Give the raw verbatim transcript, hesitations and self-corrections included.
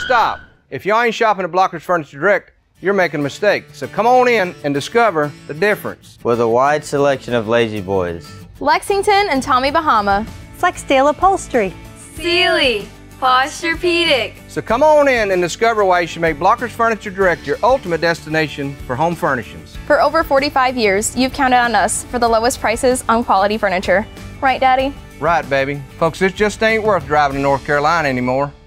stop. If you ain't shopping at Blockers Furniture Direct, you're making a mistake. So come on in and discover the difference. With a wide selection of Lazy Boys, Lexington and Tommy Bahama, Flexdale Upholstery, Sealy, Posturepedic. So come on in and discover why you should make Blockers Furniture Direct your ultimate destination for home furnishings. For over forty-five years, you've counted on us for the lowest prices on quality furniture. Right, Daddy? Right, baby. Folks, this just ain't worth driving to North Carolina anymore.